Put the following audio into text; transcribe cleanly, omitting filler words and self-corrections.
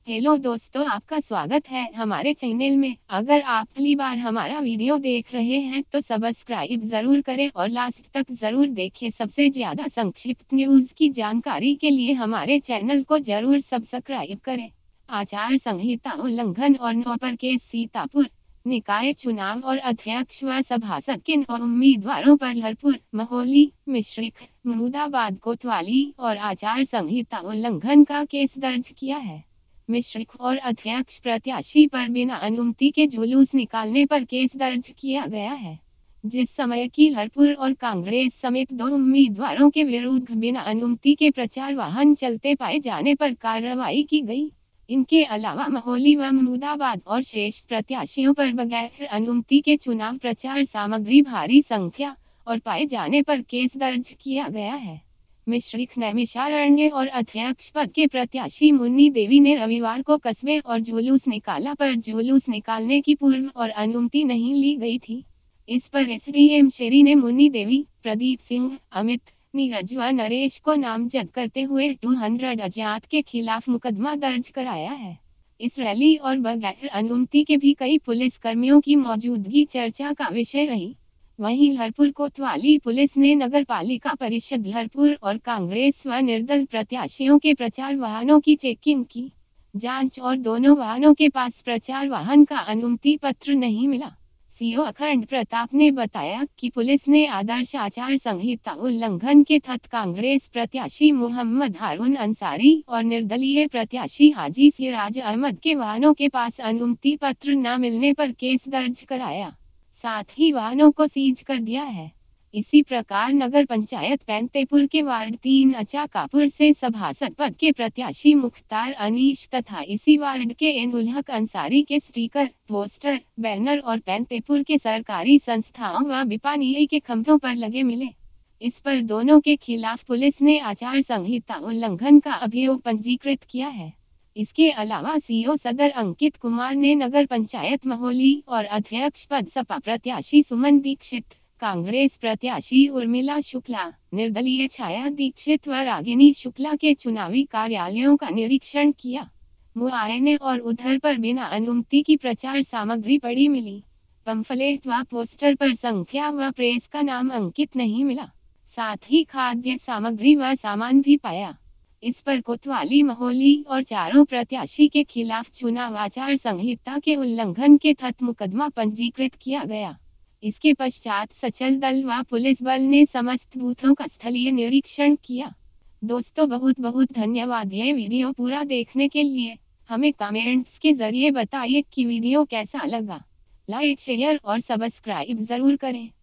Hello दोस्तों, आपका स्वागत है हमारे चैनल में। अगर आप पहली बार हमारा वीडियो देख रहे हैं तो सब्सक्राइब जरूर करें और लास्ट तक जरूर देखें। सबसे ज्यादा संक्षिप्त न्यूज की जानकारी के लिए हमारे चैनल को जरूर सब्सक्राइब करें। आचार संहिता उल्लंघन और नौ पर केस। सीतापुर निकाय चुनाव और अध्यक्ष व सभासद के 9 उम्मीदवारों पर लहरपुर, महोली, मिश्रिख, मुरादाबाद, कोतवाली और आचार संहिता उल्लंघन का केस दर्ज किया है। मिश्रिख और अध्यक्ष प्रत्याशी पर बिना अनुमति के जुलूस निकालने पर केस दर्ज किया गया है। जिस समय की लहरपुर और कांग्रेस समेत 2 उम्मीदवारों के विरुद्ध बिना अनुमति के प्रचार वाहन चलते पाए जाने पर कार्रवाई की गई। इनके अलावा महोली व मुरादाबाद और शेष प्रत्याशियों पर बगैर अनुमति के चुनाव प्रचार सामग्री भारी संख्या और पाए जाने पर केस दर्ज किया गया है। मिश्रिख नैमिषारण्य और अध्यक्ष पद के प्रत्याशी मुन्नी देवी ने रविवार को कस्बे और जुलूस निकाला, पर जुलूस निकालने की पूर्व और अनुमति नहीं ली गई थी। इस पर एसडीएम शेरी ने मुन्नी देवी, प्रदीप सिंह, अमित, नीरज व नरेश को नामजद करते हुए 200 अज्ञात के खिलाफ मुकदमा दर्ज कराया है। इस रैली और बगैर अनुमति के भी कई पुलिस कर्मियों की मौजूदगी चर्चा का विषय रही। वहीं लहरपुर कोतवाली पुलिस ने नगर पालिका परिषद लहरपुर और कांग्रेस व निर्दल प्रत्याशियों के प्रचार वाहनों की चेकिंग की जांच और दोनों वाहनों के पास प्रचार वाहन का अनुमति पत्र नहीं मिला। सीओ अखंड प्रताप ने बताया कि पुलिस ने आदर्श आचार संहिता उल्लंघन के तहत कांग्रेस प्रत्याशी मोहम्मद हारून अंसारी और निर्दलीय प्रत्याशी हाजी सिराज अहमद के वाहनों के पास अनुमति पत्र न मिलने पर केस दर्ज कराया, साथ ही वाहनों को सीज कर दिया है। इसी प्रकार नगर पंचायत पैंतेपुर के वार्ड 3 अचाकापुर से सभासद पद के प्रत्याशी मुख्तार अनीश तथा इसी वार्ड के उल्लंघन अंसारी के स्टिकर, पोस्टर, बैनर और पैंतेपुर के सरकारी संस्थाओं व बिपानी के खंभों पर लगे मिले। इस पर दोनों के खिलाफ पुलिस ने आचार संहिता उल्लंघन का अभियोग पंजीकृत किया है। इसके अलावा सीओ सदर अंकित कुमार ने नगर पंचायत महोली और अध्यक्ष पद सपा प्रत्याशी सुमन दीक्षित, कांग्रेस प्रत्याशी उर्मिला शुक्ला, निर्दलीय छाया दीक्षित व रागिनी शुक्ला के चुनावी कार्यालयों का निरीक्षण किया। मुआयने और उधर पर बिना अनुमति की प्रचार सामग्री पड़ी मिली। पंफलेट व पोस्टर पर संख्या व प्रेस का नाम अंकित नहीं मिला। साथ ही खाद्य सामग्री व सामान भी पाया। इस पर कोतवाली, महोली और चारों प्रत्याशी के खिलाफ चुनाव आचार संहिता के उल्लंघन के तहत मुकदमा पंजीकृत किया गया। इसके पश्चात सचल दल व पुलिस बल ने समस्त बूथों का स्थलीय निरीक्षण किया। दोस्तों, बहुत बहुत धन्यवाद ये वीडियो पूरा देखने के लिए। हमें कमेंट्स के जरिए बताइए कि वीडियो कैसा लगा। लाइक, शेयर और सब्सक्राइब जरूर करें।